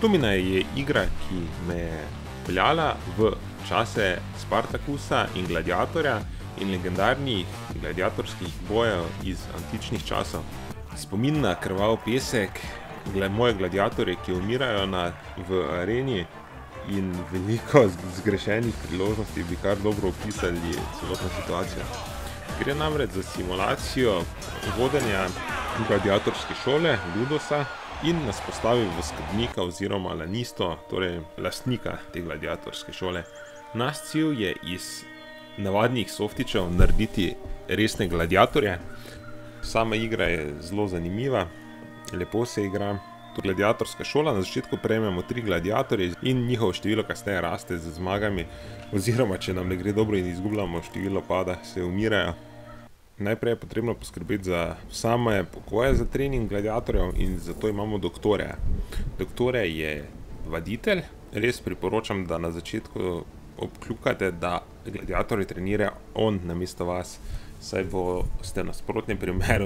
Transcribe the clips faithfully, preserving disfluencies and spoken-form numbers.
Domina je igra, ki me je peljala v čase Spartakusa in Gladiatorja in legendarnih gladiatorskih bojev iz antičnih časov. Spomin na krvav pesek, moje gladiatorje, ki umirajo na, v areni, in veliko zgrešenih priložnosti bi kar dobro opisali celotno situacijo. Gre namreč za simulacijo vodenja gladiatorske šole, Ludosa, in nas postavi v skrbnika oziroma lanisto, torej lastnika te gladiatorske šole. Naš cilj je iz navadnih softičev narediti resne gladiatorje. Sama igra je zelo zanimiva, lepo se igra. Gladiatorska šola, na začetku prejmemo tri gladiatorje in njihovo število kasneje raste z zmagami, oziroma če nam ne gre dobro in izgubljamo, število pada, se umirajo. Najprej je potrebno poskrbeti za same pokoje za trening gladiatorjev in zato imamo doktorja. Doktorja je vaditelj, res priporočam, da na začetku obkljukate, da gladiatorji trenira on namesto vas, saj boste v nasprotnem primeru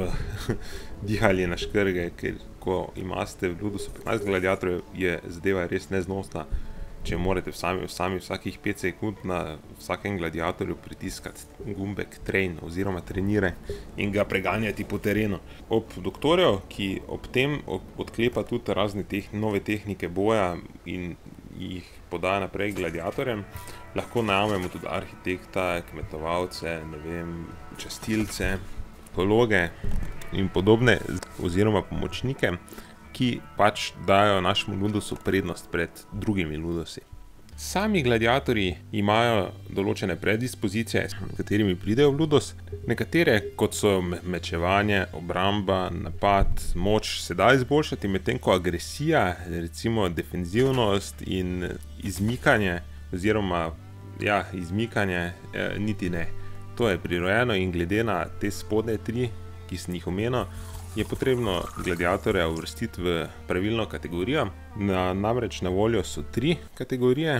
dihali na škrge, ker ko imate v Ludosu petnajst gladiatorjev, je zadeva res neznosna, če morate sami, sami vsakih pet sekund na vsakem gladiatorju pritiskati gumbek train oziroma trenire in ga preganjati po terenu. Ob doktorju, ki ob tem odklepa tudi razne teh, nove tehnike boja in jih podaja naprej gladiatorjem, lahko najamemo tudi arhitekta, kmetovalce, ne vem, častilce, ekologe in podobne, oziroma pomočnike, ki pač dajo našemu Ludosu prednost pred drugimi Ludosi. Sami gladiatorji imajo določene predispozicije, s katerimi pridejo v Ludos. Nekatere, kot so mečevanje, obramba, napad, moč, se da izboljšati, medtem ko agresija, recimo defenzivnost in izmikanje, oziroma ja, izmikanje, eh, niti ne. To je prirojeno in glede na te spodnje tri, ki sem jih omenil, je potrebno gladiatorja uvrstiti v pravilno kategorijo. Na, namreč na voljo so tri kategorije.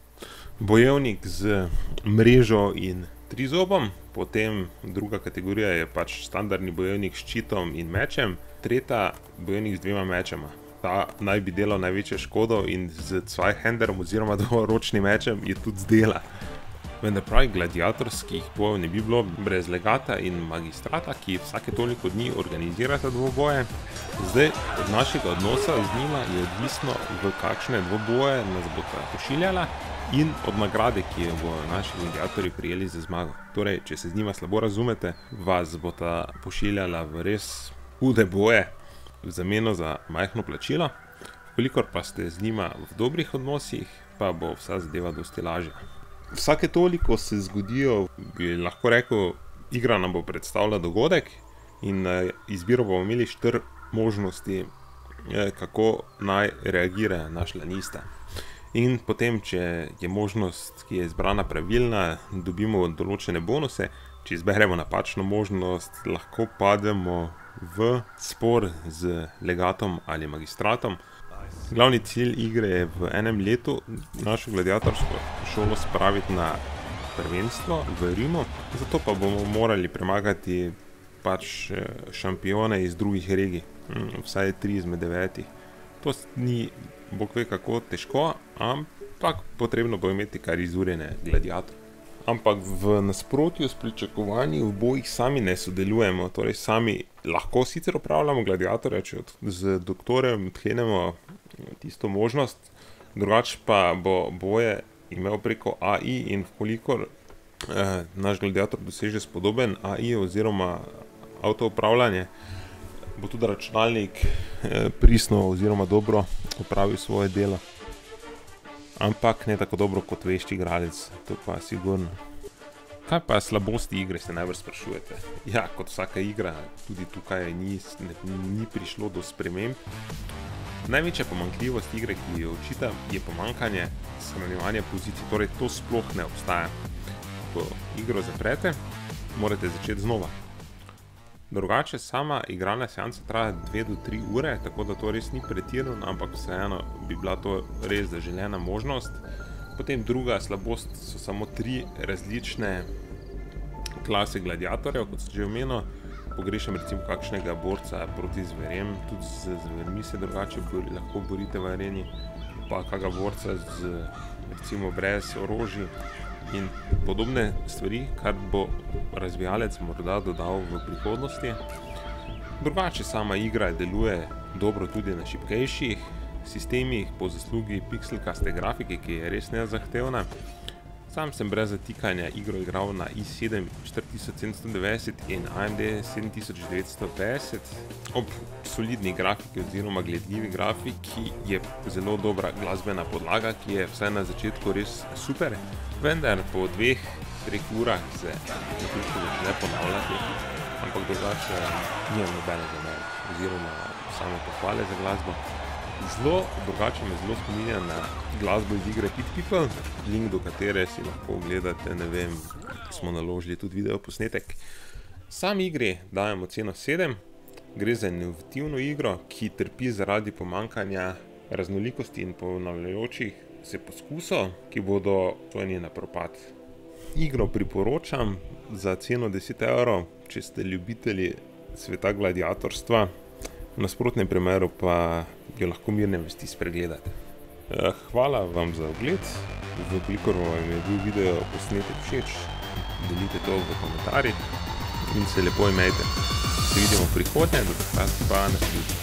Bojevnik z mrežo in trizobom, potem druga kategorija je pač standardni bojevnik s ščitom in mečem, tretja bojevnik z dvema mečema. Ta naj bi delal največjo škodo in z Zweihanderom oziroma dvoročnim mečem je tudi zdela. Vendar pravi gladiatorskih bojev ne bi bilo brez legata in magistrata, ki vsake toliko dni organizirata dvoboje. Zdaj, od našega odnosa z njima je odvisno, v kakšne dvoboje nas bosta pošiljala in od nagrade, ki jo bodo naši gladiatorji prijeli za zmago. Torej, če se z njima slabo razumete, vas bosta pošiljala v res hude boje v zameno za majhno plačilo. Kolikor pa ste z njima v dobrih odnosih, pa bo vsa zadeva dosti lažja. Vsake toliko se zgodijo, bi lahko rekel, igra nam bo predstavila dogodek in na izbiro bomo imeli štiri možnosti, kako naj reagira naš lanista. In potem, če je možnost, ki je izbrana pravilna, dobimo določene bonuse, če izberemo napačno možnost, lahko pademo v spor z legatom ali magistratom. Glavni cilj igre je v enem letu našo gladiatorsko šolo spraviti na prvenstvo v Rimu, zato pa bomo morali premagati pač šampione iz drugih regij, vsaj tri izmed devetih. To ni bog ve kako težko, ampak potrebno bo imeti kar izurjene gladiatorje. Ampak v nasprotju s pričakovanji v bojih sami ne sodelujemo, torej sami lahko sicer upravljamo gladiatorja, če z doktorjem odklenemo tisto možnost, drugače pa bo boje imel preko A I in vkolikor eh, naš gladiator doseže spodoben A I oziroma avtoupravljanje, bo tudi računalnik eh, pristno oziroma dobro opravil svoje delo. Ampak ne tako dobro kot vešči igralec, to pa sigurno. Kaj pa slabosti igre, se najbrž sprašujete? Ja, kot vsaka igra, tudi tukaj ni, ne, ni prišlo do sprememb. Največja pomanjkljivost igre, ki jo očitam, je pomanjkanje shranjevanja pozicij, torej to sploh ne obstaja. Ko igro zaprete, morate začeti znova. Drugače, sama igralna seansa traja dve do tri ure, tako da to res ni pretirano, ampak vseeno bi bila to res zaželena možnost. Potem druga slabost so samo tri različne klase gladiatorjev, kot sem že omenil. pogrešam recimo kakšnega borca proti zverem, tudi z zvermi se drugače bori, lahko borite v areni, pa kakega borca z, recimo brez orožij in podobne stvari, kar bo razvijalec morda dodal v prihodnosti. Drugače sama igra deluje dobro tudi na šibkejših sistemih po zaslugi pikselkaste grafike, ki je res nezahtevna. Sam sem brez zatikanja igro igral na i sedem štiri tisoč sedemsto devetdeset in A M D sedem tisoč devetsto petdeset. Ob solidni grafiki oziroma gledljivi grafiki je zelo dobra glasbena podlaga, ki je vsaj na začetku res super, vendar po dveh, treh urah se naključno začne ponavljati, ampak drugače nimam nobene zamere oziroma samo pohvale za glasbo. Zelo drugače me zelo spominja na glasbo iz igre Pit People, link do katere si lahko ogledate, ne vem, smo naložili tudi video posnetek. Sami igri dajem oceno sedem, gre za inovativno igro, ki trpi zaradi pomanjkanja raznolikosti in ponavljajočih se poskusov, ki bodo stojeni na propad. Igro priporočam za ceno deset evrov, če ste ljubitelji sveta gladiatorstva, v nasprotnem primeru pa jo lahko mirne vesti spregledate. Hvala vam za ogled, vkolikor vam je bil video posnetek všeč, delite to v komentarjih in se lepo imejte. Se vidimo v prihodnje, do takrat pa naslednjič.